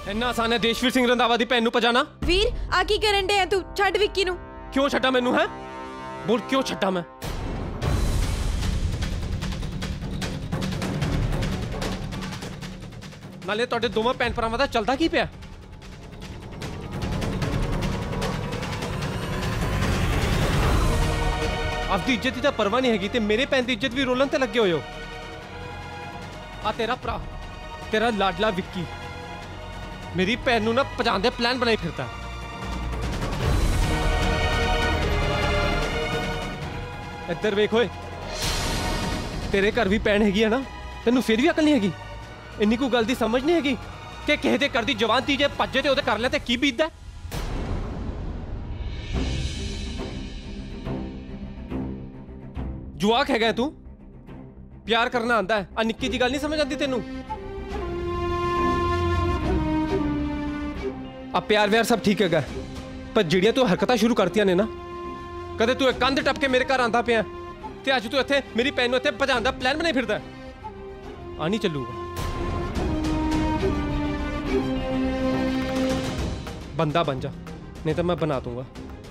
ਇੰਨਾ ਆਸਾਨ ਹੈ ਦੇਸ਼ਵੀਰ ਸਿੰਘ ਰੰਧਾਵਾ ਦੀ ਭੈਣ ਨੂੰ ਪਜਾਣਾ? ਵੀਰ ਆ ਕੀ ਕਰਨ ਡਿਆ ਤੂੰ? ਛੱਡ ਵਿੱਕੀ ਨੂੰ। ਕਿਉਂ ਛੱਡਾਂ ਮੈਨੂੰ? ਹੈ ਬੋਲ, ਕਿਉਂ ਛੱਡਾਂ ਮੈਂ? ਨਾਲੇ ਤੁਹਾਡੇ ਦੋਵਾਂ ਭੈਣ ਭਰਾਵਾਂ ਦਾ ਚੱਲਦਾ ਕੀ ਪਿਆ? ਆਪਦੀ ਇੱਜ਼ਤ ਦੀ ਤਾਂ ਪਰਵਾਹ ਨਹੀਂ ਹੈਗੀ ਤੇ ਮੇਰੇ ਭੈਣ ਦੀ ਇੱਜ਼ਤ ਵੀ ਰੋਲਣ ਤੇ ਲੱਗੇ ਹੋਏ ਹੋ। ਆ ਤੇਰਾ ਭਰਾ, ਤੇਰਾ ਲਾਡਲਾ ਵਿੱਕੀ ਮੇਰੀ ਭੈਣ ਨੂੰ ਨਾ ਭਜਾਉਣ ਦੇ ਪਲਾਨ ਬਣਾਈ ਫਿਰਦਾ। ਇੱਧਰ ਵੇਖ ਓਏ, ਤੇਰੇ ਘਰ ਵੀ ਭੈਣ ਹੈਗੀ ਆ ਨਾ, ਤੈਨੂੰ ਫਿਰ ਵੀ ਅਕਲ ਨਹੀਂ ਹੈਗੀ? ਇੰਨੀ ਕੋਈ ਗੱਲ ਦੀ ਸਮਝ ਨਹੀਂ ਹੈਗੀ ਕਿ ਕਿਸੇ ਦੇ ਘਰ ਦੀ ਜਵਾਨ ਧੀ ਜੇ ਭੱਜੇ ਤੇ ਉਹਦੇ ਕਰ ਲੈ ਤੇ ਕੀ ਬੀਤਦਾ? ਜਵਾਕ ਹੈਗਾ ਤੂੰ, ਪਿਆਰ ਕਰਨਾ ਆਂਦਾ ਹੈ, ਆ ਨਿੱਕੀ ਜੀ ਗੱਲ ਨਹੀਂ ਸਮਝ ਆਉਂਦੀ ਤੈਨੂੰ? ਆ ਪਿਆਰ ਵਿਆਰ ਸਭ ਠੀਕ ਹੈਗਾ, ਪਰ ਜਿਹੜੀਆਂ ਤੂੰ ਹਰਕਤਾਂ ਸ਼ੁਰੂ ਕਰਤੀਆਂ ਨੇ ਨਾ, ਕਦੇ ਤੂੰ ਇੱਕ ਕੰਧ ਟੱਪ ਕੇ ਮੇਰੇ ਘਰ ਆਂਦਾ ਪਿਆ ਤੇ ਅੱਜ ਤੂੰ ਇੱਥੇ ਮੇਰੀ ਭੈਣ ਨੂੰ ਇੱਥੇ ਭਜਾਉਣ ਦਾ ਪਲਾਨ ਬਣਾਈ ਫਿਰਦਾ। ਆ ਨਹੀਂ ਚੱਲੂਗਾ। ਬੰਦਾ ਬਣ ਜਾ, ਨਹੀਂ ਤਾਂ ਮੈਂ ਬਣਾ ਦੂੰਗਾ।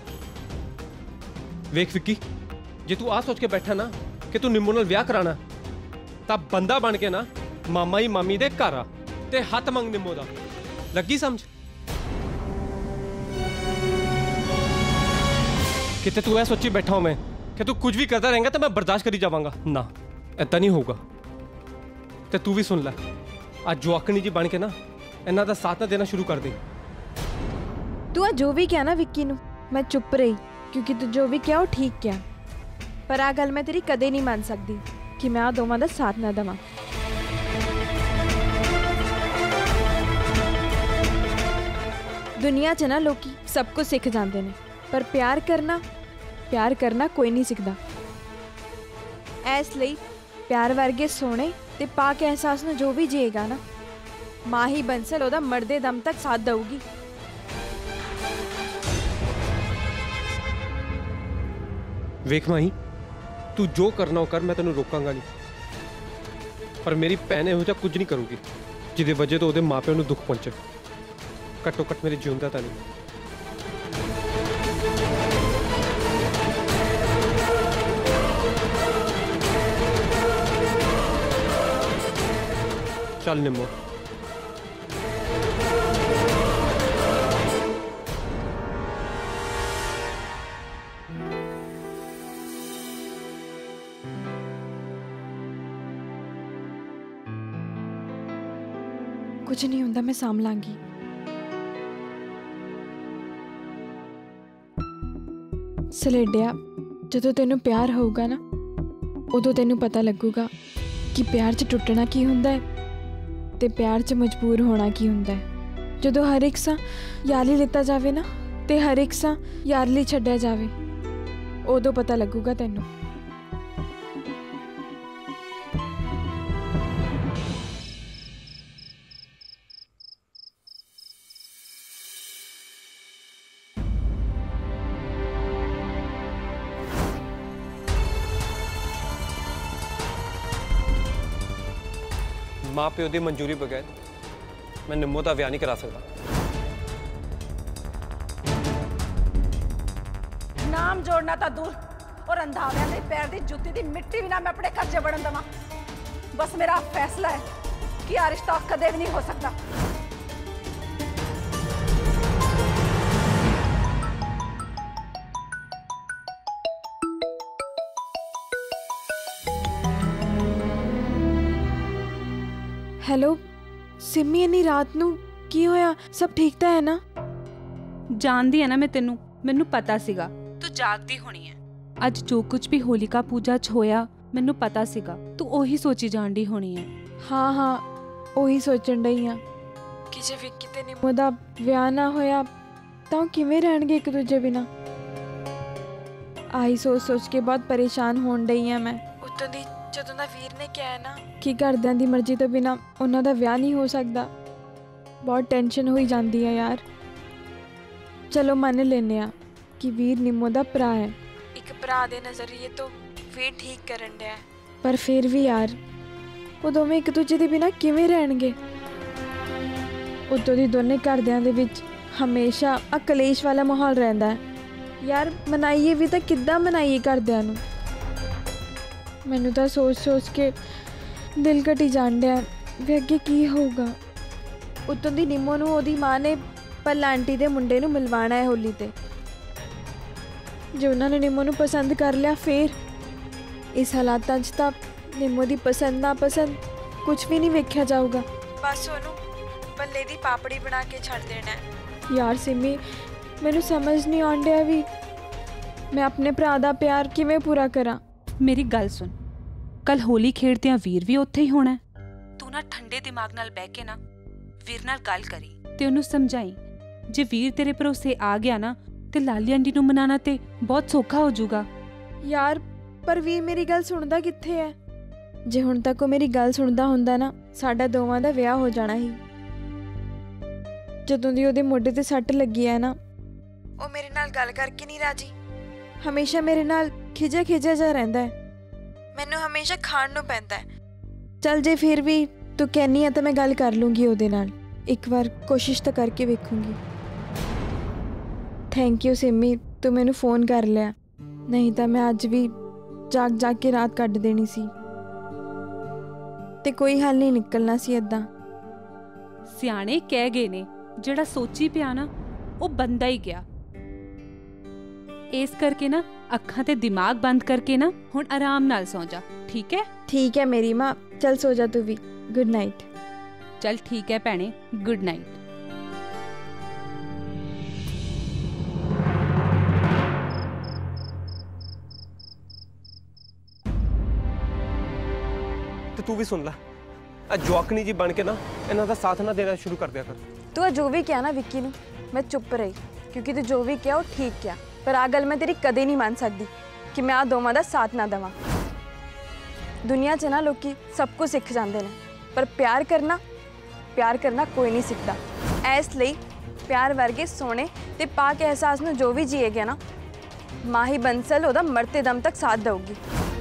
ਵੇਖ ਵਿੱਕੀ, ਜੇ ਤੂੰ ਆ ਸੋਚ ਕੇ ਬੈਠਾ ਨਾ ਕਿ ਤੂੰ ਨਿੰਮੋ ਨਾਲ ਵਿਆਹ ਕਰਾਣਾ, ਤਾਂ ਬੰਦਾ ਬਣ ਕੇ ਨਾ ਮਾਮਾ ਹੀ ਮਾਮੀ ਦੇ ਘਰ ਆ ਤੇ ਹੱਥ ਮੰਗ ਨਿੰਮੋ ਦਾ। ਲੱਗੀ ਸਮਝ? ਕਿਤੇ ਤੂੰ ਇਹ ਸੋਚੀ ਬੈਠਾ ਮੈਂ ਕਿ ਤੂੰ ਕੁਝ ਵੀ ਕਰਦਾ ਰਹੇਗਾ ਤਾਂ ਮੈਂ ਬਰਦਾਸ਼ਤ ਕਰੀ ਜਾਵਾਂਗਾ? ਨਾ, ਏਦਾਂ ਨਹੀਂ ਹੋਊਗਾ। ਤੇ ਤੂੰ ਵੀ ਸੁਣ ਲੈ, ਅੱਜ ਜਵਾਕਣੀ ਜੀ ਬਣ ਕੇ ਨਾ ਇਹਨਾਂ ਦਾ ਸਾਥ ਨਾ ਦੇਣਾ ਸ਼ੁਰੂ ਕਰ ਦੇ। ਤੂੰ ਆ ਜੋ ਵੀ ਕਿਹਾ ਨਾ ਵਿੱਕੀ ਨੂੰ, ਮੈਂ ਚੁੱਪ ਰਹੀ ਕਿਉਂਕਿ ਤੂੰ ਜੋ ਵੀ ਕਿਹਾ ਉਹ ਠੀਕ ਕਿਹਾ, ਪਰ ਆ ਗੱਲ ਮੈਂ ਤੇਰੀ ਕਦੇ ਨਹੀਂ ਮੰਨ ਸਕਦੀ ਕਿ ਮੈਂ ਆ ਦੋਵਾਂ ਦਾ ਸਾਥ ਨਾ ਦੇਵਾਂ। ਦੁਨੀਆ 'ਚ ਨਾ ਲੋਕੀ ਸਭ ਕੁਝ ਸਿੱਖ ਜਾਂਦੇ ਨੇ, ਪਰ ਪਿਆਰ ਕਰਨਾ ਕੋਈ ਨਹੀਂ ਸਿੱਖਦਾ। ਇਸ ਲਈ ਪਿਆਰ ਵਰਗੇ ਸੋਹਣੇ ਤੇ ਪਾਕ ਅਹਿਸਾਸ ਨੂੰ ਜੋ ਵੀ ਜੀਏਗਾ ਨਾ, ਮਾਹੀ ਬੰਸਲ ਉਹਦਾ ਮਰਦੇ ਦਮ ਤੱਕ ਸਾਥ ਦਊਗੀ। ਵੇਖ ਮਾਹੀ, ਤੂੰ ਜੋ ਕਰਨਾ ਉਹ ਕਰ, ਮੈਂ ਤੈਨੂੰ ਰੋਕਾਂਗਾ ਨਹੀਂ, ਪਰ ਮੇਰੀ ਭੈਣ ਇਹੋ ਜਿਹਾ ਕੁਝ ਨਹੀਂ ਕਰੂਗੀ ਜਿਹਦੇ ਵਜ੍ਹਾ ਤੋਂ ਉਹਦੇ ਮਾਪਿਆਂ ਨੂੰ ਦੁੱਖ ਪਹੁੰਚੇ। ਘੱਟੋ ਘੱਟ ਮੇਰੇ ਜਿਉਂਦਾ ਤਾਂ ਨਹੀਂ। ਚੱਲ ਨਿੰਮੋ। ਕੁਝ ਨਹੀਂ ਹੁੰਦਾ, ਮੈਂ ਸਾਂਭ ਲਾਂਗੀ। ਸਲੇਡਿਆ, ਜਦੋਂ ਤੈਨੂੰ ਪਿਆਰ ਹੋਊਗਾ ਨਾ, ਉਦੋਂ ਤੈਨੂੰ ਪਤਾ ਲੱਗੂਗਾ ਕਿ ਪਿਆਰ 'ਚ ਟੁੱਟਣਾ ਕੀ ਹੁੰਦਾ ਹੈ ਤੇ ਪਿਆਰ 'ਚ ਮਜਬੂਰ ਹੋਣਾ ਕੀ ਹੁੰਦਾ ਹੈ। ਜਦੋਂ ਹਰ ਇੱਕ ਸਾਂ ਯਾਰ ਲਈ ਲਿੱਤਾ ਜਾਵੇ ਨਾ ਤੇ ਹਰ ਇੱਕ ਸਾਂ ਯਾਰ ਲਈ ਛੱਡਿਆ ਜਾਵੇ, ਉਦੋਂ ਪਤਾ ਲੱਗੂਗਾ ਤੈਨੂੰ। माँ प्यो की मंजूरी बगैर मैं निम्मो का विआह नहीं करा सकता। नाम जोड़ना तो दूर और रंधावियां दे पैर दी जुत्ती दी मिट्टी भी ना मैं अपने घर च बढ़न देवां। बस मेरा फैसला है कि यह रिश्ता कदे भी नहीं हो सकता। हेलो सिमी, इन्नी रात नू की होया? सब ठीक तो है ना? जानदी है ना मैं तेनू, मैनू पता सीगा तू जागदी होनी है। अज जो कुछ भी होलिका पूजा च होया मैनू पता सीगा, तू ओही सोची जांदी होनी है। हाँ हाँ, ओही सोचण डई हां कि जे विक्की ते निम्मो दा विआह ना होया तां किवें रहणगे एक दूजे बिना। आही सोच सोच के बहुत परेशान होण डई हां मैं। उत्तों दी ਜਦੋਂ ਦਾ ਵੀਰ ਨੇ ਕਿਹਾ ਨਾ ਕਿ ਘਰਦਿਆਂ ਦੀ ਮਰਜ਼ੀ ਤੋਂ ਬਿਨਾ ਉਹਨਾਂ ਦਾ ਵਿਆਹ ਨਹੀਂ ਹੋ ਸਕਦਾ, ਬਹੁਤ ਟੈਨਸ਼ਨ ਹੋਈ ਜਾਂਦੀ ਹੈ ਯਾਰ। ਚਲੋ ਮੰਨ ਲੈਨੇ ਆ ਕਿ ਵੀਰ ਨਿੰਮੋ ਦਾ ਭਰਾ ਹੈ, ਇੱਕ ਭਰਾ ਦੇ ਨਜ਼ਰੀਏ ਤੋਂ ਵੀਰ ਠੀਕ ਕਰਨ ਡਿਆ, ਪਰ ਫਿਰ ਵੀ ਯਾਰ ਉਹ ਦੋਵੇਂ ਇੱਕ ਦੂਜੇ ਦੇ ਬਿਨਾ ਕਿਵੇਂ ਰਹਿਣਗੇ? ਉਤੋਂ ਦੀ ਦੋਨੇ ਘਰਦਿਆਂ ਦੇ ਵਿੱਚ ਹਮੇਸ਼ਾ ਆ ਕਲੇਸ਼ ਵਾਲਾ ਮਾਹੌਲ ਰਹਿੰਦਾ ਹੈ। ਯਾਰ ਮਨਾਈਏ ਵੀ ਤਾਂ ਕਿੱਦਾਂ ਮਨਾਈਏ ਘਰਦਿਆਂ ਨੂੰ? ਮੈਨੂੰ ਤਾਂ ਸੋਚ ਕੇ ਦਿਲ ਘਟੀ ਜਾਣ ਡਿਆ ਵੀ ਅੱਗੇ ਕੀ ਹੋਊਗਾ। ਉਤੋਂ ਦੀ ਨਿੰਮੋ ਨੂੰ ਉਹਦੀ ਮਾਂ ਨੇ ਪੱਲਾ ਆਂਟੀ ਦੇ ਮੁੰਡੇ ਨੂੰ ਮਿਲਵਾਉਣਾ ਹੈ ਹੋਲੀ ਤੇ। ਜੇ ਉਹਨਾਂ ਨੇ ਨਿੰਮੋ ਨੂੰ ਪਸੰਦ ਕਰ ਲਿਆ ਫਿਰ ਇਸ ਹਾਲਾਤਾਂ 'ਚ ਤਾਂ ਨਿੰਮੋ ਦੀ ਪਸੰਦ ਨਾ ਪਸੰਦ ਕੁਝ ਵੀ ਨਹੀਂ ਵੇਖਿਆ ਜਾਊਗਾ। ਬਸ ਉਹਨੂੰ ਬੱਲੇ ਦੀ ਪਾਪੜੀ ਬਣਾ ਕੇ ਛੱਡ ਦੇਣਾ ਹੈ। ਯਾਰ ਸਿਮੀ, ਮੈਨੂੰ ਸਮਝ ਨਹੀਂ ਆਉਂਦਿਆ ਵੀ ਮੈਂ ਆਪਣੇ ਭਰਾ ਦਾ ਪਿਆਰ ਕਿਵੇਂ ਪੂਰਾ ਕਰਾਂ। ਮੇਰੀ ਗੱਲ ਸੁਣ, ਕੱਲ ਹੋਲੀ ਖੇਡਦਿਆਂ ਵੀਰ ਵੀ ਉੱਥੇ ਹੀ ਹੋਣਾ ਹੈ। ਤੂੰ ਨਾ ਠੰਡੇ ਦਿਮਾਗ ਨਾਲ ਬਹਿ ਕੇ ਨਾ ਵੀਰ ਨਾਲ ਗੱਲ ਕਰੀ ਤੇ ਉਹਨੂੰ ਸਮਝਾਈ, ਜੇ ਵੀਰ ਤੇਰੇ ਭਰੋਸੇ ਆ ਗਿਆ ਨਾ ਤੇ ਲਾਲੀ ਆਂਟੀ ਨੂੰ ਮਨਾਣਾ ਤੇ ਬਹੁਤ ਸੌਖਾ ਹੋ ਜਾਊਗਾ। ਯਾਰ ਪਰ ਵੀਰ ਮੇਰੀ ਗੱਲ ਸੁਣਦਾ ਕਿੱਥੇ ਹੈ? ਜੇ ਹੁਣ ਤੱਕ ਉਹ ਮੇਰੀ ਗੱਲ ਸੁਣਦਾ ਹੁੰਦਾ ਨਾ, ਸਾਡਾ ਦੋਵਾਂ ਦਾ ਵਿਆਹ ਹੋ ਜਾਣਾ ਸੀ। ਜਦੋਂ ਦੀ ਉਹਦੇ ਮੋਢੇ ਤੇ ਸੱਟ ਲੱਗੀ ਹੈ ਨਾ, ਉਹ ਮੇਰੇ ਨਾਲ ਗੱਲ ਕਰਕੇ ਨਹੀਂ ਰਾਜੀ। ਹਮੇਸ਼ਾ ਮੇਰੇ ਨਾਲ ਖਿਜਿਆ ਜਾ ਰਹਿੰਦਾ ਹੈ। ਮੈਨੂੰ ਹਮੇਸ਼ਾ ਖਾਣ ਨੂੰ ਪੈਂਦਾ ਹੈ। ਚੱਲ ਜੇ ਫਿਰ ਵੀ ਤੂੰ ਕਹਿੰਨੀ ਆ ਤਾਂ ਮੈਂ ਗੱਲ ਕਰ ਲੂੰਗੀ ਉਹਦੇ ਨਾਲ, ਇੱਕ ਵਾਰ ਕੋਸ਼ਿਸ਼ ਤਾਂ ਕਰਕੇ ਵੇਖੂੰਗੀ। ਥੈਂਕ ਯੂ ਸਿਮੀ, ਤੂੰ ਮੈਨੂੰ ਫੋਨ ਕਰ ਲਿਆ, ਨਹੀਂ ਤਾਂ ਮੈਂ ਅੱਜ ਵੀ ਜਾਗ ਕੇ ਰਾਤ ਕੱਢ ਦੇਣੀ ਸੀ ਤੇ ਕੋਈ ਹੱਲ ਨਹੀਂ ਨਿਕਲਣਾ ਸੀ ਏਦਾਂ। ਸਿਆਣੇ ਕਹਿ ਗਏ ਨੇ, ਜਿਹੜਾ ਸੋਚੀ ਪਿਆ ਨਾ ਉਹ ਬੰਦਾ ਹੀ ਗਿਆ। ਇਸ ਕਰਕੇ ਨਾ ਅੱਖਾਂ ਤੇ ਦਿਮਾਗ ਬੰਦ ਕਰਕੇ ਨਾ ਹੁਣ ਆਰਾਮ ਨਾਲ ਸੌਂ ਜਾ, ਠੀਕ ਹੈ? ਠੀਕ ਹੈ ਮੇਰੀ ਮਾਂ, ਚੱਲ ਸੋ ਜਾ ਤੂੰ ਵੀ। Good night. ਚੱਲ ਠੀਕ ਹੈ ਭੈਣੇ, ਗੁੱਡ ਨਾਈਟ। ਤੇ ਤੂੰ ਵੀ ਸੁਣ ਲੈ, ਆ ਜਵਾਕਣੀ ਜੀ ਬਣ ਕੇ ਨਾ ਇਹਨਾਂ ਦਾ ਸਾਥ ਨਾ ਦੇਣਾ ਸ਼ੁਰੂ ਕਰ ਦਿਆ ਕਰ। ਤੂੰ ਜੋ ਵੀ ਕਿਹਾ ਨਾ ਵਿੱਕੀ ਨੂੰ, ਮੈਂ ਚੁੱਪ ਰਹੀ ਕਿਉਂਕਿ ਤੂੰ ਜੋ ਵੀ ਕਿਹਾ ਉਹ ਠੀਕ ਕਿਹਾ। ਪਰ ਆ ਗੱਲ ਮੈਂ ਤੇਰੀ ਕਦੇ ਨਹੀਂ ਮੰਨ ਸਕਦੀ ਕਿ ਮੈਂ ਆ ਦੋਵਾਂ ਦਾ ਸਾਥ ਨਾ ਦੇਵਾਂ। ਦੁਨੀਆ 'ਚ ਨਾ ਲੋਕੀ ਸਭ ਕੁਝ ਸਿੱਖ ਜਾਂਦੇ ਨੇ, ਪਰ ਪਿਆਰ ਕਰਨਾ ਕੋਈ ਨਹੀਂ ਸਿੱਖਦਾ। ਇਸ ਲਈ ਪਿਆਰ ਵਰਗੇ ਸੋਹਣੇ ਤੇ ਪਾਕ ਅਹਿਸਾਸ ਨੂੰ ਜੋ ਵੀ ਜੀਏ ਗਿਆ ਨਾ, ਮਾਹੀ ਬੰਸਲ ਉਹਦਾ ਮਰਤੇ ਦਮ ਤੱਕ ਸਾਥ ਦੇਊਗੀ।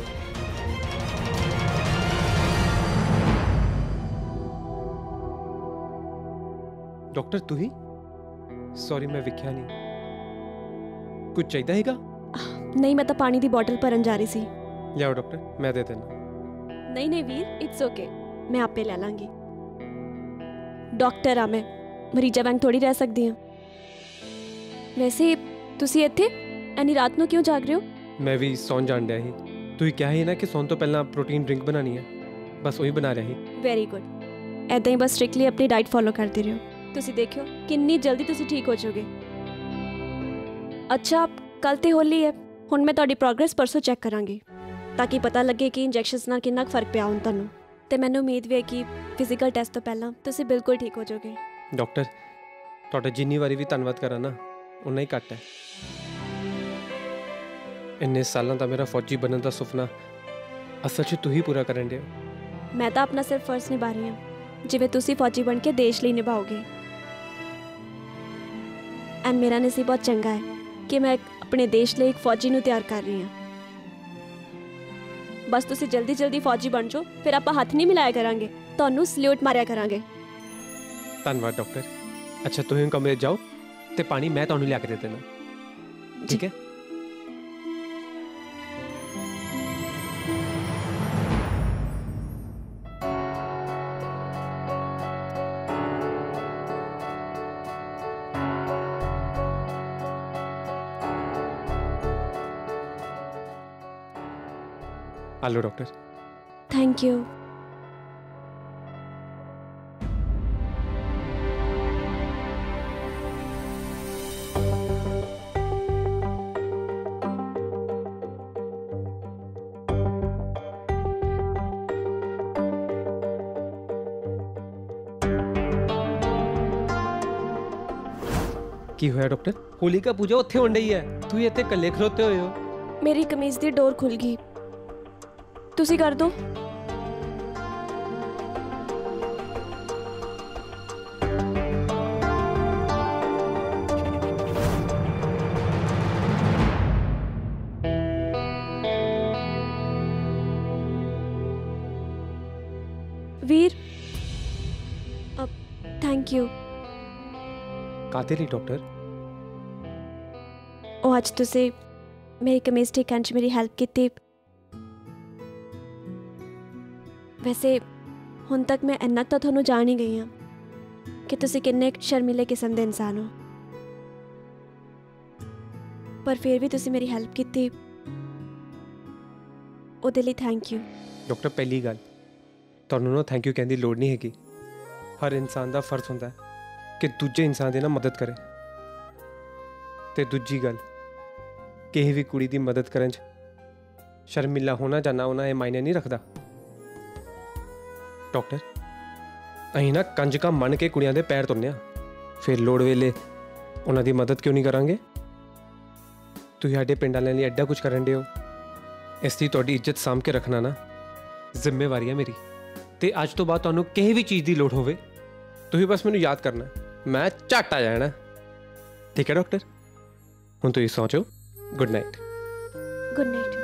ਡਾਕਟਰ ਤੂੰ ਹੀ? ਸੌਰੀ ਮੈਂ ਵੇਖਿਆ ਨਹੀਂ। ਕੁਝ ਚਾਹੀਦਾ ਹੈਗਾ? ਨਹੀਂ, ਮੈਂ ਤਾਂ ਪਾਣੀ ਦੀ ਬੋਤਲ ਭਰਨ ਜਾ ਰਹੀ ਸੀ। ਲਿਆਓ ਡਾਕਟਰ, ਮੈਂ ਦੇ ਦੇਣਾ। ਨਹੀਂ ਵੀਰ, ਇਟਸ ਓਕੇ, ਮੈਂ ਆਪੇ ਲੈ ਲਾਂਗੀ। ਡਾਕਟਰ ਆ ਮੈਂ, ਮਰੀਜ਼ਾਂ ਵਾਂਗ ਥੋੜੀ ਰਹਿ ਸਕਦੀ ਹਾਂ। ਵੈਸੇ ਤੁਸੀਂ ਇੱਥੇ ਐਨੀ ਰਾਤ ਨੂੰ ਕਿਉਂ ਜਾਗ ਰਹੇ ਹੋ? ਮੈਂ ਵੀ ਸੌਣ ਜਾਣ ਡਿਆ ਸੀ। ਤੁਸੀਂ ਕਿਹਾ ਸੀ ਨਾ ਕਿ ਸੌਣ ਤੋਂ ਪਹਿਲਾਂ ਪ੍ਰੋਟੀਨ ਡਰਿੰਕ ਬਣਾਉਣੀ ਹੈ, ਬਸ ਉਹੀ ਬਣਾ ਰਿਹਾ ਸੀ। ਵੈਰੀ ਗੁੱਡ, ਐਦਾਂ ਹੀ ਬਸ ਸਟ੍ਰਿਕਟਲੀ ਆਪਣੀ ਡਾਈਟ ਫੋਲੋ ਕਰਦੇ ਰਹੋ। ਤੁਸੀਂ ਦੇਖਿਓ ਕਿੰਨੀ ਜਲਦੀ ਤੁਸੀਂ ਠੀਕ ਹੋ ਜਾਓਗੇ। ਅੱਛਾ, ਕੱਲ ਤੇ ਹੋਲੀ ਹੈ, ਹੁਣ ਮੈਂ ਤੁਹਾਡੀ ਪ੍ਰੋਗਰੈਸ ਪਰਸੋਂ ਚੈੱਕ ਕਰਾਂਗੀ ਤਾਂ ਕਿ ਪਤਾ ਲੱਗੇ ਕਿ ਇੰਜੈਕਸ਼ਨਸ ਨਾਲ ਕਿੰਨਾ ਫਰਕ ਪਿਆ ਹੁਣ ਤੁਹਾਨੂੰ। ਤੇ ਮੈਨੂੰ ਉਮੀਦ ਵੀ ਹੈ ਕਿ ਫਿਜ਼ੀਕਲ ਟੈਸਟ ਤੋਂ ਪਹਿਲਾਂ ਤੁਸੀਂ ਬਿਲਕੁਲ ਠੀਕ ਹੋ ਜਾਓਗੇ। ਡਾਕਟਰ ਤੁਹਾਡਾ ਜਿੰਨੀ ਵਾਰੀ ਵੀ ਧੰਨਵਾਦ ਕਰਾਂ ਨਾ ਉਨਾ ਹੀ ਘੱਟ ਹੈ। ਇੰਨੇ ਸਾਲਾਂ ਦਾ ਮੇਰਾ ਫੌਜੀ ਬਣਨ ਦਾ ਸੁਪਨਾ ਅਸਲ 'ਚ ਤੂੰ ਹੀ ਪੂਰਾ ਕਰਨ ਡਿਆ। ਮੈਂ ਤਾਂ ਆਪਣਾ ਸਿਰਫ ਫਰਜ਼ ਨਿਭਾ ਰਹੀ ਹਾਂ, ਜਿਵੇਂ ਤੁਸੀਂ ਫੌਜੀ ਬਣ ਕੇ ਦੇਸ਼ ਲਈ ਨਿਭਾਓਗੇ। ਐਂਡ ਮੇਰਾ ਨਸੀਬ ਬਹੁਤ ਚੰਗਾ ਹੈ ਕਿ ਮੈਂ ਆਪਣੇ ਦੇਸ਼ ਲਈ ਇੱਕ ਫੌਜੀ ਨੂੰ ਤਿਆਰ ਕਰ ਰਹੀ ਹਾਂ। ਬਸ ਤੁਸੀਂ ਜਲਦੀ ਫੌਜੀ ਬਣ ਜਾਓ, ਫਿਰ ਆਪਾਂ ਹੱਥ ਨਹੀਂ ਮਿਲਾਇਆ ਕਰਾਂਗੇ, ਤੁਹਾਨੂੰ ਸਲੂਟ ਮਾਰਿਆ ਕਰਾਂਗੇ। ਧੰਨਵਾਦ ਡਾਕਟਰ। ਅੱਛਾ ਤੁਸੀਂ ਕਮਰੇ ਜਾਓ ਤੇ ਪਾਣੀ ਮੈਂ ਤੁਹਾਨੂੰ ਲਿਆ ਕੇ ਦੇ ਦੇਣਾ, ਠੀਕ ਹੈ? Hello doctor. Thank you. की होया डॉक्टर? होली का पूजा उत्थे होण डई है, तुसीं इत्थे कल्ले खलोते होए हो। मेरी कमीज दी डोर खुल गई, तुसी कर दो। वीर, थैंक यू। ਕਾਤੇ ਲਈ ਡਾਕਟਰ? ਉਹ ਅੱਜ ਤੁਸੀਂ ਮੇਰੀ ਕਮੀਜ਼ ਠੀਕ ਕਰਨ 'ਚ ਮੇਰੀ ਹੈਲਪ ਕੀਤੀ। ਵੈਸੇ ਹੁਣ ਤੱਕ ਮੈਂ ਇੰਨਾ ਤਾਂ ਤੁਹਾਨੂੰ ਜਾਣ ਹੀ ਗਈ ਹਾਂ ਕਿ ਤੁਸੀਂ ਕਿੰਨੇ ਸ਼ਰਮੀਲੇ ਕਿਸਮ ਦੇ ਇਨਸਾਨ ਹੋ, ਪਰ ਫਿਰ ਵੀ ਤੁਸੀਂ ਮੇਰੀ ਹੈਲਪ ਕੀਤੀ, ਉਹਦੇ ਲਈ ਥੈਂਕ ਯੂ। ਡਾਕਟਰ ਪਹਿਲੀ ਗੱਲ, ਤੁਹਾਨੂੰ ਨਾ ਥੈਂਕ ਯੂ ਕਹਿਣ ਦੀ ਲੋੜ ਨਹੀਂ ਹੈਗੀ। ਹਰ ਇਨਸਾਨ ਦਾ ਫਰਜ਼ ਹੁੰਦਾ ਹੈ ਕਿ ਦੂਜੇ ਇਨਸਾਨ ਦੀ ਨਾ ਮਦਦ ਕਰੇ। ਤੇ ਦੂਜੀ ਗੱਲ, ਕਿਸੇ ਵੀ ਕੁੜੀ ਦੀ ਮਦਦ ਕਰਨ 'ਚ ਸ਼ਰਮੀਲਾ ਹੋਣਾ ਜਾਂ ਨਾ ਹੋਣਾ ਇਹ ਮਾਇਨੇ ਨਹੀਂ ਰੱਖਦਾ। ਡਾਕਟਰ, ਅਸੀਂ ਨਾ ਕੰਜਕਾਂ ਮੰਨ ਕੇ ਕੁੜੀਆਂ ਦੇ ਪੈਰ ਧੋਨੇ ਆ, ਫਿਰ ਲੋੜ ਵੇਲੇ ਉਹਨਾਂ ਦੀ ਮਦਦ ਕਿਉਂ ਨਹੀਂ ਕਰਾਂਗੇ? ਤੁਸੀਂ ਸਾਡੇ ਪਿੰਡ ਵਾਲਿਆਂ ਲਈ ਐਡਾ ਕੁਝ ਕਰਨ ਦਿਓ, ਇਸ ਦੀ ਤੁਹਾਡੀ ਇੱਜ਼ਤ ਸਾਂਭ ਕੇ ਰੱਖਣਾ ਨਾ ਜ਼ਿੰਮੇਵਾਰੀ ਹੈ ਮੇਰੀ। ਤੇ ਅੱਜ ਤੋਂ ਬਾਅਦ ਤੁਹਾਨੂੰ ਕਿਸੇ ਵੀ ਚੀਜ਼ ਦੀ ਲੋੜ ਹੋਵੇ, ਤੁਸੀਂ ਬਸ ਮੈਨੂੰ ਯਾਦ ਕਰਨਾ, ਮੈਂ ਝੱਟ ਆ ਜਾਣਾ। ਠੀਕ ਹੈ ਡਾਕਟਰ, ਹੁਣ ਤੁਸੀਂ ਸੌਂ ਜਾਓ। Good night. Good night.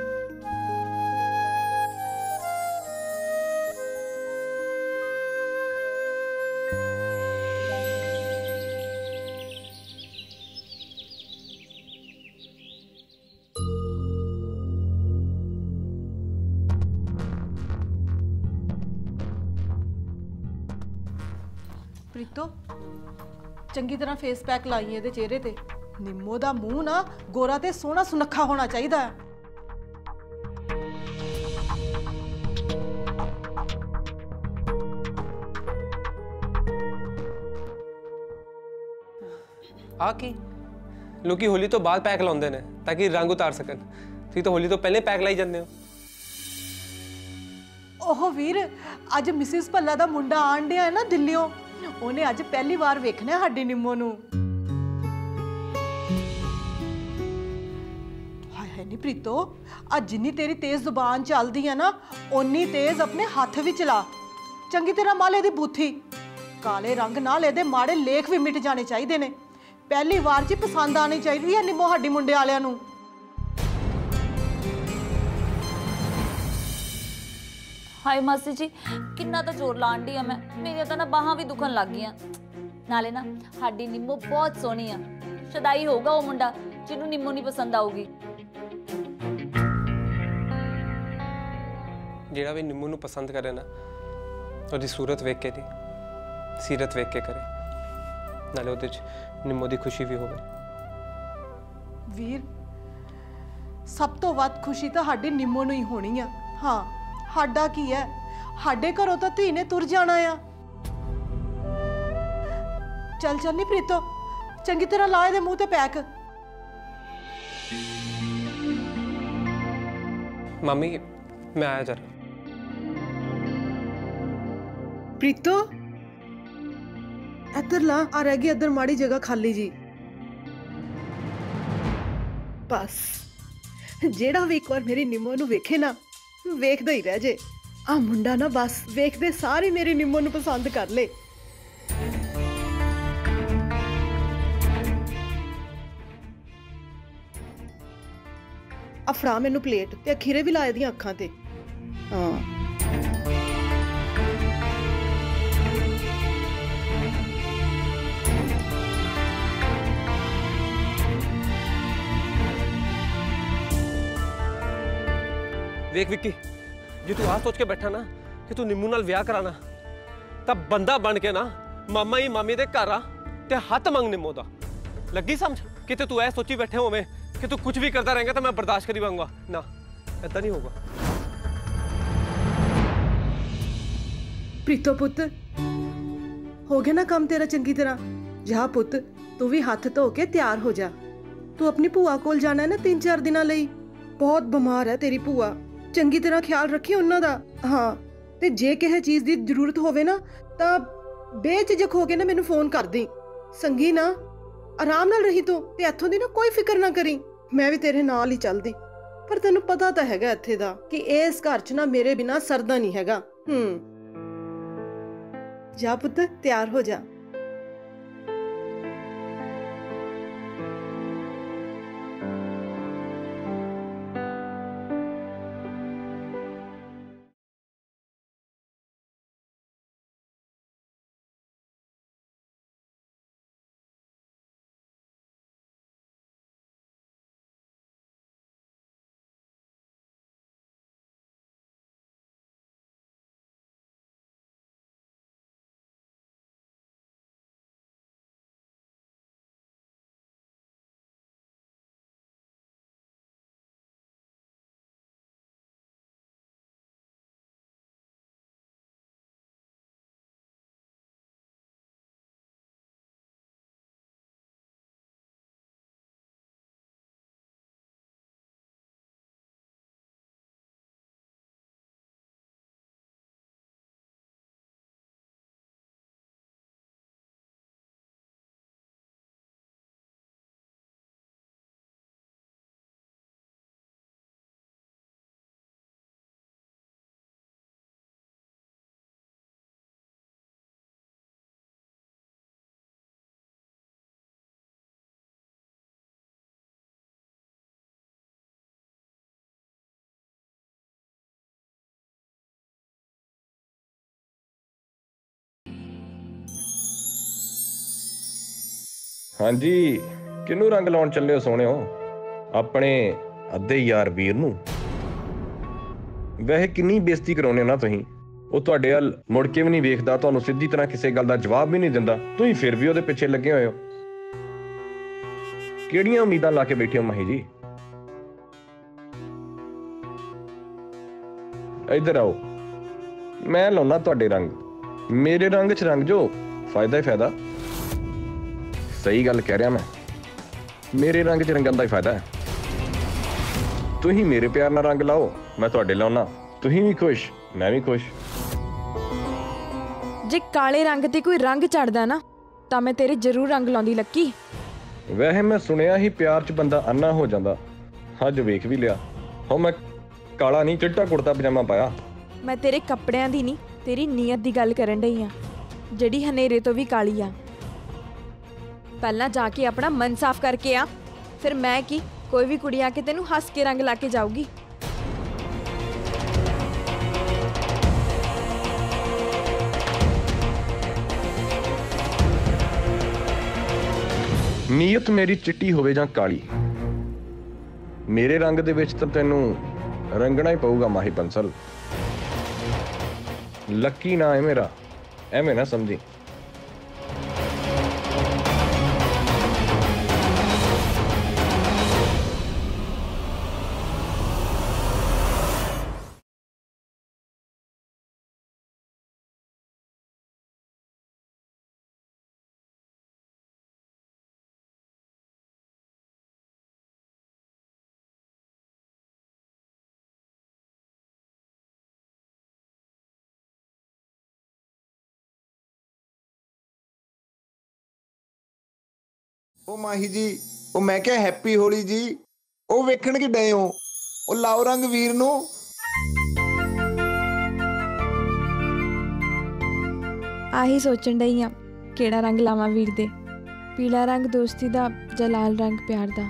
Preeto, ਚੰਗੀ ਤਰ੍ਹਾਂ ਫੇਸ ਪੈਕ ਲਾਈ ਇਹਦੇ ਚਿਹਰੇ ਤੇ। ਨਿੰਮੋ ਦਾ ਮੂੰਹ ਨਾ ਗੋਰਾ ਤੇ ਸੋਹਣਾ ਸੁਨੱਖਾ ਹੋਣਾ ਚਾਹੀਦਾ ਹੈ। ਆ ਕੀ ਲੋਕੀ ਹੋਲੀ ਤੋਂ ਬਾਅਦ ਪੈਕ ਲਾਉਂਦੇ ਨੇ ਤਾਂ ਕਿ ਰੰਗ ਉਤਾਰ ਸਕਣ, ਤੁਸੀਂ ਤਾਂ ਹੋਲੀ ਤੋਂ ਪਹਿਲੇ ਪੈਕ ਲਾਈ ਜਾਂਦੇ ਹੋ। ਉਹ ਵੀਰ, ਅੱਜ ਮਿਸਿਸ ਭੱਲਾ ਦਾ ਮੁੰਡਾ ਆਣ ਡਿਆ ਹੈ ਨਾ ਦਿੱਲੀੋਂ, ਉਹਨੇ ਅੱਜ ਪਹਿਲੀ ਵਾਰ ਵੇਖਣਾ ਸਾਡੀ ਨਿੰਮੋ ਨੂੰ। ਹਾਏ ਹਾਏ ਨੀ ਪ੍ਰੀਤੋ, ਅੱਜ ਜਿੰਨੀ ਤੇਰੀ ਤੇਜ਼ ਜ਼ੁਬਾਨ ਚੱਲਦੀ ਹੈ ਨਾ, ਓਨੀ ਤੇਜ਼ ਆਪਣੇ ਹੱਥ ਵੀ ਚਲਾ। ਚੰਗੀ ਤਰ੍ਹਾਂ ਮਲ ਇਹਦੀ ਬੂਥੀ। ਕਾਲੇ ਰੰਗ ਨਾਲ ਇਹਦੇ ਮਾੜੇ ਲੇਖ ਵੀ ਮਿਟ ਜਾਣੇ ਚਾਹੀਦੇ ਨੇ। ਪਹਿਲੀ ਵਾਰ 'ਚ ਪਸੰਦ ਆਣੀ ਚਾਹੀਦੀ ਹੈ ਨਿੰਮੋ ਸਾਡੀ ਮੁੰਡੇ ਵਾਲਿਆਂ ਨੂੰ। ਹਾਏ ਮਾਸੀ ਜੀ, ਕਿੰਨਾ ਤਾਂ ਜ਼ੋਰ ਲਾਣ ਡਈ ਆ ਮੈਂ, ਮੇਰੀਆਂ ਤਾਂ ਨਾ ਬਾਹਾਂ ਵੀ ਦੁਖਣ ਲੱਗ ਗਈਆਂ। ਨਾਲੇ ਨਾ ਸਾਡੀ ਨਿੰਮੋ ਬਹੁਤ ਸੋਹਣੀ ਆ, ਸ਼ਦਾਈ ਹੋਊਗਾ ਉਹ ਮੁੰਡਾ ਜਿਹਨੂੰ ਨਿੰਮੋ ਨਹੀਂ ਪਸੰਦ ਆਊਗੀ। ਜਿਹੜਾ ਵੀ ਨਿੰਮੂ ਨੂੰ ਪਸੰਦ ਕਰੇ ਨਾ, ਉਹਦੀ ਸੂਰਤ ਵੇਖ ਕੇ ਨਹੀਂ, ਸੀਰਤ ਵੇਖ ਕੇ ਕਰੇ, ਨਾਲੇ ਉਹਦੇ 'ਚ ਨਿੰਮੋ ਦੀ ਖੁਸ਼ੀ ਵੀ ਹੋਵੇ। ਵੀਰ, ਸਭ ਤੋਂ ਵੱਧ ਖੁਸ਼ੀ ਤਾਂ ਸਾਡੀ ਨਿੰਮੋ ਨੂੰ ਹੀ ਹੋਣੀ ਆ। ਹਾਂ, ਸਾਡਾ ਕੀ ਹੈ, ਸਾਡੇ ਘਰੋਂ ਤਾਂ ਧੀ ਨੇ ਤੁਰ ਜਾਣਾ ਆ। ਚੱਲ ਚੱਲ ਨੀ ਪ੍ਰੀਤੋ, ਚੰਗੀ ਤਰ੍ਹਾਂ ਲਾ ਇਹਦੇ ਮੂੰਹ ਤੇ ਪੈਕ। ਮਾਮੀ ਮੈਂ ਆਇਆ ਜਰਾ। ਪ੍ਰੀਤੋ, ਇੱਧਰ ਲਾ, ਆ ਰਹਿ ਗਈ ਇੱਧਰ ਮਾੜੀ ਜਗ੍ਹਾ ਖਾਲੀ ਜੀ। ਬਸ ਜਿਹੜਾ ਵੀ ਇੱਕ ਵਾਰ ਮੇਰੀ ਨਿੰਮੋ ਨੂੰ ਵੇਖੇ ਨਾ, ਵੇਖਦਾ ਹੀ ਰਹਿ ਜੇ। ਆ ਮੁੰਡਾ ਨਾ ਬਸ ਵੇਖਦੇ ਸਾਰੇ ਮੇਰੀ ਨਿੰਮੋ ਨੂੰ ਪਸੰਦ ਕਰ ਲੇ। ਅਫਰਾ ਮੈਨੂੰ ਪਲੇਟ ਤੇ ਅਖੀਰੇ ਵੀ ਲਾਏ ਦੀਆਂ ਅੱਖਾਂ ਤੇ। ਹਾਂ, ਵੇਖ ਵਿੱਕੀ, ਜੇ ਤੂੰ ਆਹ ਸੋਚ ਕੇ ਬੈਠਾ ਨਾ ਕਿ ਤੂੰ ਨਿੰਮੂ ਨਾਲ ਵਿਆਹ ਕਰਾਣਾ, ਤਾਂ ਬੰਦਾ ਬਣ ਕੇ ਨਾ ਮਾਮਾ ਹੀ ਮਾਮੀ ਦੇ ਘਰ ਆ ਤੇ ਹੱਥ ਮੰਗ ਨਿੰਮੋ ਦਾ। ਲੱਗੀ ਸਮਝ? ਕਿਤੇ ਤੂੰ ਐ ਸੋਚੀ ਬੈਠੇ ਹੋਵੇਂ ਕਿ ਤੂੰ ਕੁਝ ਵੀ ਕਰਦਾ ਰਹੇਗਾ ਤਾਂ ਮੈਂ ਬਰਦਾਸ਼ਤ ਕਰੀ ਪਾਊਂਗਾ। ਨਾ, ਏਦਾਂ ਨਹੀਂ ਹੋਗਾ। ਪ੍ਰੀਤੋ ਪੁੱਤ, ਹੋ ਗਿਆ ਨਾ ਕੰਮ ਤੇਰਾ ਚੰਗੀ ਤਰ੍ਹਾਂ? ਜਾ ਪੁੱਤ, ਤੂੰ ਵੀ ਹੱਥ ਧੋ ਕੇ ਤਿਆਰ ਹੋ ਜਾ। ਤੂੰ ਆਪਣੀ ਭੂਆ ਕੋਲ ਜਾਣਾ ਹੈ ਨਾ 3-4 ਦਿਨਾਂ ਲਈ। ਬਹੁਤ ਬਿਮਾਰ ਹੈ ਤੇਰੀ ਭੂਆ, ਚੰਗੀ ਤਰ੍ਹਾਂ ਖਿਆਲ ਰੱਖੀ ਉਹਨਾਂ ਦਾ। ਹਾਂ, ਤੇ ਜੇ ਕਿਸੇ ਚੀਜ਼ ਦੀ ਜ਼ਰੂਰਤ ਹੋਵੇ ਨਾ ਤਾਂ ਬੇਝਿਜਕ ਹੋ ਕੇ ਨਾ ਮੈਨੂੰ ਫੋਨ ਕਰ ਦੇ। ਸੰਗੀ ਨਾ, ਆਰਾਮ ਨਾਲ ਰਹੀ ਤੂੰ, ਤੇ ਇੱਥੋਂ ਦੀ ਨਾ ਕੋਈ ਫਿਕਰ ਨਾ ਕਰੀ, ਮੈਂ ਵੀ ਤੇਰੇ ਨਾਲ ਹੀ ਚੱਲਦੀ। ਪਰ ਤੈਨੂੰ ਪਤਾ ਤਾਂ ਹੈਗਾ ਇੱਥੇ ਦਾ ਕਿ ਇਸ ਘਰ 'ਚ ਨਾ ਮੇਰੇ ਬਿਨਾ ਸਰਦਾ ਨਹੀਂ ਹੈਗਾ। ਜਾ ਪੁੱਤ, ਤਿਆਰ ਹੋ ਜਾ। हाँ जी, किनू रंग लाउण ਚੱਲੇ ਹੋ ਸੋਹਣਿਓ? ਆਪਣੇ ਅੱਧੇ ਯਾਰ ਵੀਰ ਨੂੰ। ਵੈਸੇ ਕਿੰਨੀ ਬੇਇੱਜ਼ਤੀ ਕਰਾਉਣੇ ਨਾ ਤੁਸੀਂ। ਉਹ ਤੁਹਾਡੇ ਵੱਲ ਮੁੜ ਕੇ ਵੀ ਨਹੀਂ ਵੇਖਦਾ, ਤੁਹਾਨੂੰ ਸਿੱਧੀ ਤਰ੍ਹਾਂ ਕਿਸੇ ਗੱਲ ਦਾ ਜਵਾਬ ਵੀ ਨਹੀਂ ਦਿੰਦਾ, ਤੁਸੀਂ ਫਿਰ ਵੀ ਉਹਦੇ ਪਿੱਛੇ ਲੱਗੇ ਹੋਏ ਹੋ। ਕਿਹੜੀਆਂ ਉਮੀਦਾਂ ਲਾ ਕੇ ਬੈਠੇ ਹੋ ਮਾਹੀ ਜੀ? ਇੱਧਰ ਆਓ, ਮੈਂ ਲਾਉਣਾ ਤੁਹਾਡੇ ਰੰਗ। ਮੇਰੇ ਰੰਗ 'ਚ ਰੰਗ ਜੋ ਫਾਇਦਾ ਹੀ ਫਾਇਦਾ। ਸਹੀ ਗੱਲ ਕਹਿ ਰਿਹਾ ਮੈਂ, ਮੇਰੇ ਰੰਗ 'ਚ ਰੰਗਣ ਦਾ ਹੀ ਫਾਇਦਾ ਹੈ। ਤੁਸੀਂ ਮੇਰੇ ਪਿਆਰ ਨਾਲ ਰੰਗ ਲਾਓ, ਮੈਂ ਤੁਹਾਡੇ ਲਾਉਣਾ, ਤੁਸੀਂ ਵੀ ਖੁਸ਼, ਮੈਂ ਵੀ ਖੁਸ਼। ਜੇ ਕਾਲੇ ਰੰਗ ਤੇ ਕੋਈ ਰੰਗ ਚੜਦਾ ਨਾ ਤਾਂ ਮੈਂ ਤੇਰੇ ਜ਼ਰੂਰ ਰੰਗ ਲਾਉਂਦੀ ਲੱਕੀ। ਵੈਸੇ ਮੈਂ ਸੁਣਿਆ ਹੀ ਪਿਆਰ 'ਚ ਬੰਦਾ ਅੰਨਾ ਹੋ ਜਾਂਦਾ, ਅੱਜ ਵੇਖ ਵੀ ਲਿਆ। ਹੋ ਮੈਂ ਕਾਲਾ ਨਹੀਂ, ਚਿੱਟਾ ਕੁੜਤਾ ਪਜਾਮਾ ਪਾਇਆ। ਮੈਂ ਤੇਰੇ ਕੱਪੜਿਆਂ ਦੀ ਨਹੀਂ, ਤੇਰੀ ਨੀਅਤ ਦੀ ਗੱਲ ਕਰਨ ਡਈ ਆ, ਜਿਹੜੀ ਹਨੇਰੇ ਤੋਂ ਵੀ ਕਾਲੀ ਆ। ਪਹਿਲਾਂ ਜਾ ਕੇ ਆਪਣਾ ਮਨ ਸਾਫ਼ ਕਰਕੇ ਆ, ਫਿਰ ਮੈਂ ਕੀ, ਕੋਈ ਵੀ ਕੁੜੀ ਆ ਕੇ ਤੈਨੂੰ ਹੱਸ ਕੇ ਰੰਗ ਲਾ ਕੇ ਜਾਊਗੀ। ਨੀਅਤ ਮੇਰੀ ਚਿੱਟੀ ਹੋਵੇ ਜਾਂ ਕਾਲੀ, ਮੇਰੇ ਰੰਗ ਦੇ ਵਿੱਚ ਤਾਂ ਤੈਨੂੰ ਰੰਗਣਾ ਹੀ ਪਊਗਾ ਮਾਹੀ ਬੰਸਲ। ਲੱਕੀ ਨਾ ਹੈ ਮੇਰਾ, ਐਵੇਂ ਨਾ ਸਮਝੀ। ਉਹ ਮਾਹੀ ਜੀ, ਉਹ ਮੈਂ ਕਿਹਾ ਹੈਪੀ ਹੋਲੀ ਜੀ। ਉਹ ਵੇਖਣ ਕਿ ਡਏ ਹੋ? ਉਹ ਲਾਓ ਰੰਗ ਵੀਰ ਨੂੰ। ਆਹੀ ਸੋਚਣ ਡਈ ਆ ਕਿਹੜਾ ਰੰਗ ਲਾਵਾਂ ਵੀਰ ਦੇ, ਪੀਲਾ ਰੰਗ ਦੋਸਤੀ ਦਾ ਜਾਂ ਲਾਲ ਰੰਗ ਪਿਆਰ ਦਾ।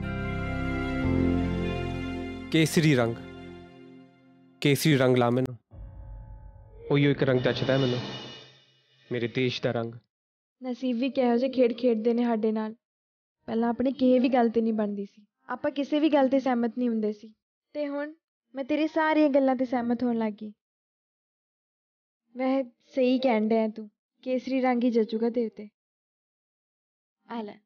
ਕੇਸਰੀ ਰੰਗ, ਕੇਸਰੀ ਰੰਗ ਲਾ ਮੈਨੂੰ। ਉਹੀਓ ਇੱਕ ਰੰਗ ਜੱਚਦਾ ਮੈਨੂੰ, ਮੇਰੇ ਦੇਸ਼ ਦਾ ਰੰਗ। ਨਸੀਬ ਵੀ ਕਿਹੋ ਜਿਹੇ ਖੇਡ ਖੇਡਦੇ ਨੇ ਸਾਡੇ ਨਾਲ। ਪਹਿਲਾਂ ਆਪਣੀ ਕਿਸੇ ਵੀ ਗੱਲ ਤੇ ਨਹੀਂ ਬਣਦੀ ਸੀ, ਆਪਾਂ ਕਿਸੇ ਵੀ ਗੱਲ ਤੇ ਸਹਿਮਤ ਨਹੀਂ ਹੁੰਦੇ ਸੀ, ਤੇ ਹੁਣ ਮੈਂ ਤੇਰੀ ਸਾਰੀਆਂ ਗੱਲਾਂ ਤੇ ਸਹਿਮਤ ਹੋਣ ਲੱਗ ਗਈ। ਵੈਸੇ ਸਹੀ ਕਹਿਣ ਡਿਆ ਤੂੰ, ਕੇਸਰੀ ਰੰਗ ਹੀ ਜਚੂਗਾ ਤੇਰੇ ਤੇ। ਆ ਲੈ।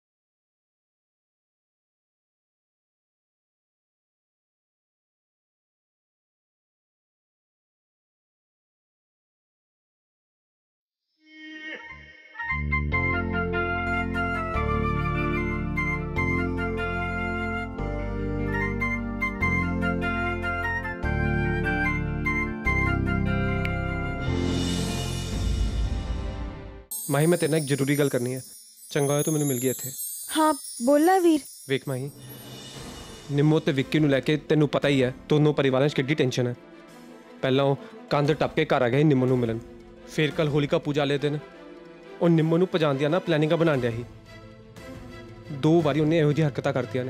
ਮਾਹੀ ਮੈਂ ਤੇਰੇ ਨਾਲ ਇੱਕ ਜ਼ਰੂਰੀ ਗੱਲ ਕਰਨੀ ਹੈ, ਚੰਗਾ ਹੋਇਆ ਤੂੰ ਮੈਨੂੰ ਮਿਲ ਗਈ ਇੱਥੇ। ਹਾਂ ਬੋਲਾ ਵੀਰ। ਵੇਖ ਮਾਹੀ, ਨਿੰਮੋ ਤੇ ਵਿੱਕੀ ਨੂੰ ਲੈ ਕੇ ਤੈਨੂੰ ਪਤਾ ਹੀ ਹੈ ਦੋਨੋਂ ਪਰਿਵਾਰਾਂ 'ਚ ਕਿੱਡੀ ਟੈਨਸ਼ਨ ਹੈ। ਪਹਿਲਾਂ ਉਹ ਕੰਧ ਟੱਪ ਕੇ ਘਰ ਆ ਗਏ ਨਿੰਮੋ ਨੂੰ ਮਿਲਣ, ਫਿਰ ਕੱਲ ਹੋਲਿਕਾ ਪੂਜਾ ਵਾਲੇ ਦਿਨ ਉਹ ਨਿੰਮੋ ਨੂੰ ਭਜਾਉਣ ਦੀਆਂ ਨਾ ਪਲੈਨਿੰਗਾਂ ਬਣਾਉਣ ਡਿਆ ਸੀ। 2 ਵਾਰੀ ਉਹਨੇ ਇਹੋ ਜਿਹੀ ਹਰਕਤਾਂ ਕਰਤੀਆਂ ਨੇ।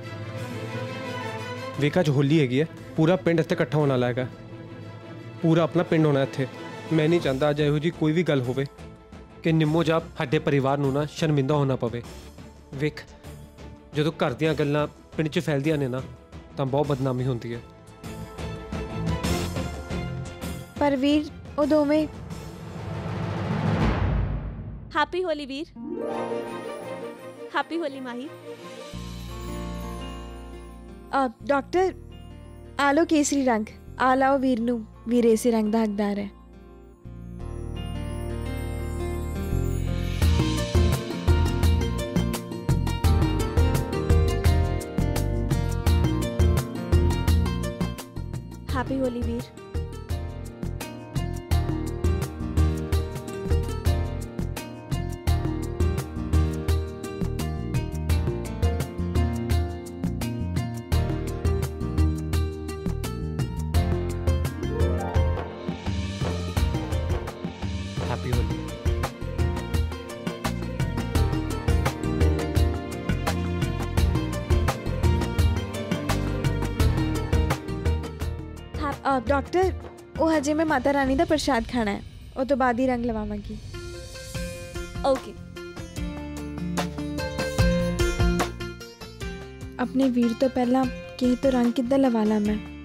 ਵੇਖ ਅੱਜ ਹੋਲੀ ਹੈਗੀ ਹੈ, ਪੂਰਾ ਪਿੰਡ ਇੱਥੇ ਇਕੱਠਾ ਹੋਣ ਵਾਲਾ ਹੈਗਾ, ਪੂਰਾ ਆਪਣਾ ਪਿੰਡ ਹੋਣਾ ਇੱਥੇ। ਮੈਂ ਨਹੀਂ ਚਾਹੁੰਦਾ ਅੱਜ ਇਹੋ ਜਿਹੀ ਕੋਈ ਵੀ ਗੱਲ ਹੋਵੇ ਕਿ ਨਿੰਮੋ ਜਾਂ ਸਾਡੇ ਪਰਿਵਾਰ ਨੂੰ ਨਾ ਸ਼ਰਮਿੰਦਾ ਹੋਣਾ ਪਵੇ। ਵੇਖ ਜਦੋਂ ਘਰ ਦੀਆਂ ਗੱਲਾਂ ਪਿੰਡ 'ਚ ਫੈਲਦੀਆਂ ਨੇ ਨਾ ਤਾਂ ਬਹੁਤ ਬਦਨਾਮੀ ਹੁੰਦੀ ਹੈ। ਪਰ ਵੀਰ ਉਹ ਦੋਵੇਂ। हैप्पी होली वीर। हैप्पी होली माही। डॉक्टर आ लो केसरी रंग, आ लाओ वीर नू, वीर इसे रंग दा हकदार है। हैप्पी होली वीर। हैप्पी होली। डॉक्टर वो हजे मैं माता रानी दा प्रसाद खाना है, वो तो बाद ही रंग लवावांगी। ओके। ਆਪਣੇ ਵੀਰ ਤੋਂ ਪਹਿਲਾਂ ਕਹੀ ਤੋਂ ਰੰਗ ਕਿੱਦਾਂ ਲਵਾ ਲਾਂ ਮੈਂ।